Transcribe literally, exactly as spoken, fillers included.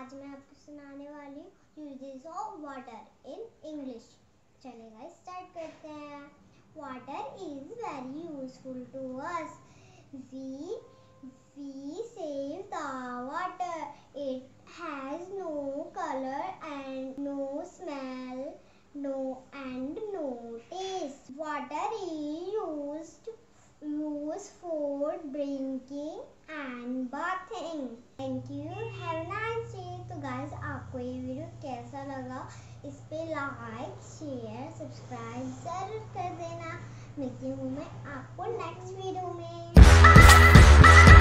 आज मैं आपको सुनाने वाली हूँ uses of water in English. चलिए गाइस स्टार्ट करते हैं। Water is very useful to us. We we save the water. It has no colour and no smell no and no taste. Water is used use for drinking and bathing. Thank you, have a nice day. तो guys आपको ये video कैसा लगा, इस पे like share subscribe जरूर कर देना। मिलती हूँ मैं आपको नेक्स्ट वीडियो में।